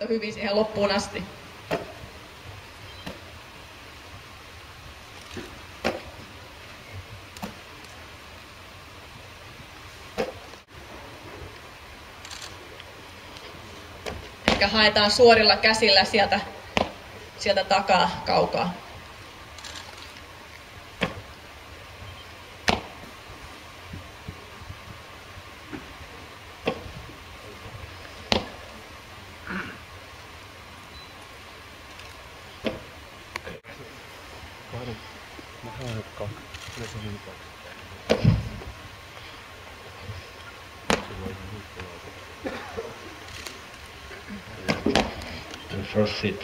hyvin siihen loppuun asti. Eli haetaan suorilla käsillä sieltä takaa kaukaa. First sit.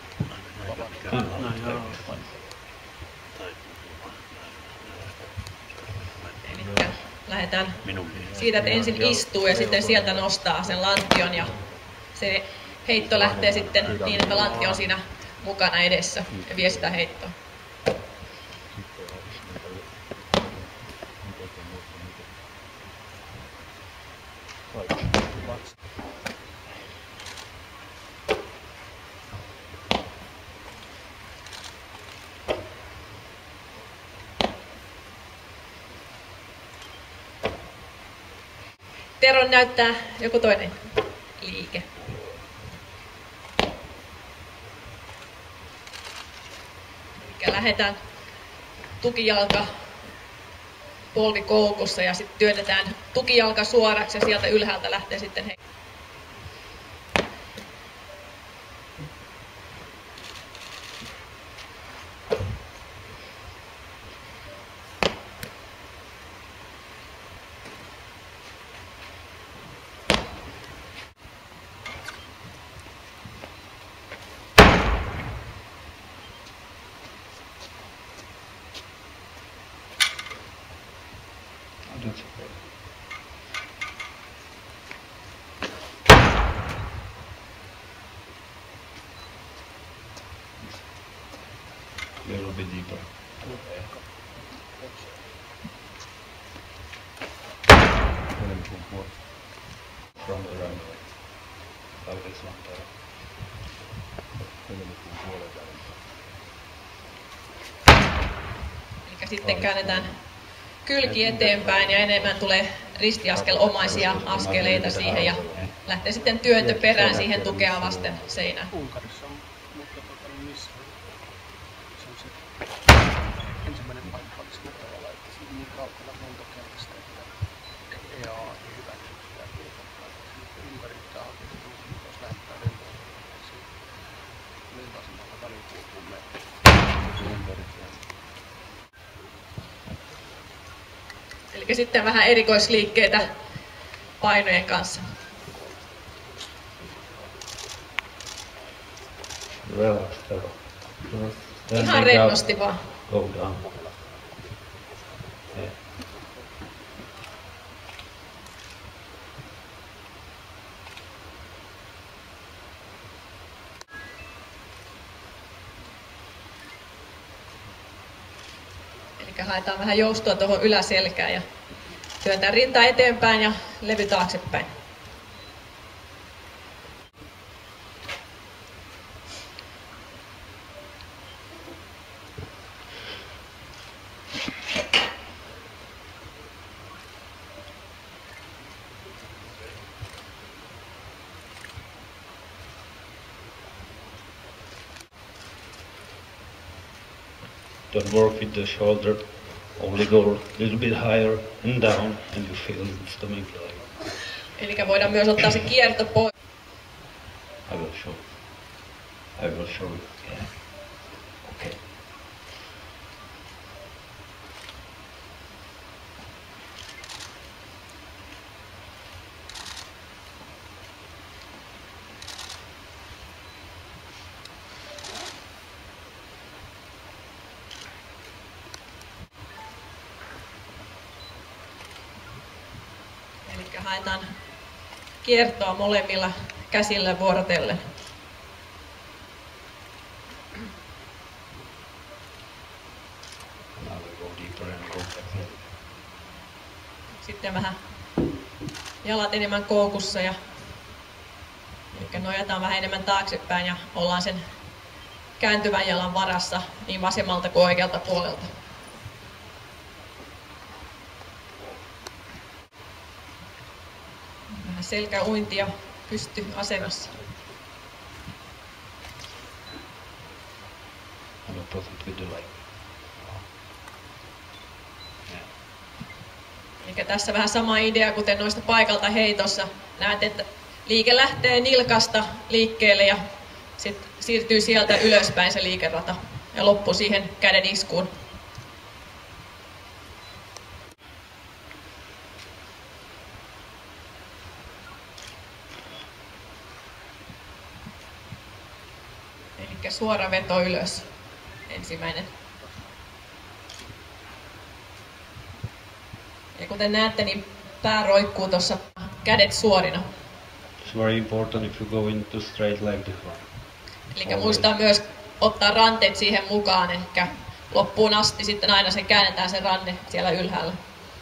Elikkä lähdetään siitä, että ensin istuu ja sitten sieltä nostaa sen lantion ja se heitto lähtee sitten niin, että lantti on siinä mukana edessä ja vie sitä heittoa. Teron näyttää joku toinen liike. Eli lähdetään tukijalka polvi koukussa ja sitten työnnetään tukijalka suoraksi ja sieltä ylhäältä lähtee sitten heitto. A little bit deeper. From the runway. Always one there. Eli sitten käännetään kylki eteenpäin ja enemmän tulee ristiaskelomaisia askeleita siihen ja lähtee sitten työntö perään siihen tukea vasten seinään. Unkarissa on, mutta missä se on se ensimmäinen paikka oli sillä tavalla, että se on niin kaukana lentokentästä, että EA ei hyväksy sitä tietoa. Unkarin pitää hakea se tullut, jos lähettää lentoasemalta välikulkuun meille. Eli sitten vähän erikoisliikkeitä painojen kanssa. Relax, Tero. Ihan rennosti vaan. Go down. Yeah. Eli haetaan vähän joustoa tuohon yläselkään ja työntää rintaa eteenpäin ja levy taaksepäin. Don't work with the shoulder, only go a little bit higher and down and you feel the stomach like. Eli voidaan myös ottaa se kierto pois. I will show. I will show you. Yeah. Okay. Eli haetaan kiertoa molemmilla käsillä vuorotellen. Now we go deeper and go back. Sitten vähän jalat enemmän koukussa ja Eli nojataan vähän enemmän taaksepäin ja ollaan sen kääntyvän jalan varassa niin vasemmalta kuin oikealta puolelta. Vähän selkäuintia pystyasennossa. Eli tässä vähän sama idea kuten noista paikalta heitossa. Näet, että liike lähtee nilkasta liikkeelle ja sitten siirtyy sieltä ylöspäin se liikerata ja loppuu siihen käden iskuun. Eli suora veto ylös. Ensimmäinen. Ja kuten näette, niin pää roikkuu tuossa, kädet suorina. It's very important if you go into straight leg before. Eli muistaa myös ottaa ranteet siihen mukaan, ehkä loppuun asti sitten aina se käännetään se ranne siellä ylhäällä.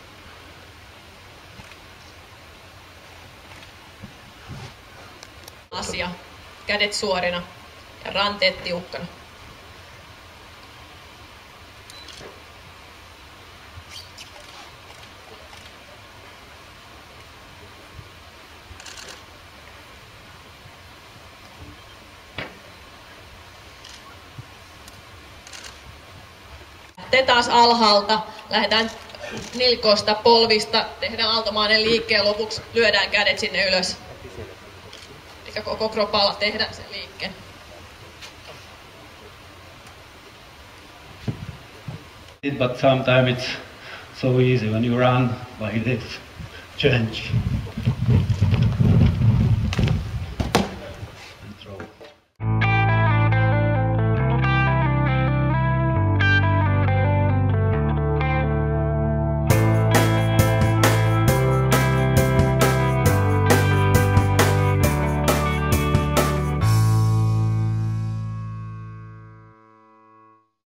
Asia, kädet suorina ja ranteet tiukkana. Te taas alhaalta, lähdetään nilkoista, polvista, tehdään aaltomainen liikke ja lopuksi lyödään kädet sinne ylös. Eli koko kropalla tehdään sen liikkeen. But sometimes it's so easy when you run like this, change.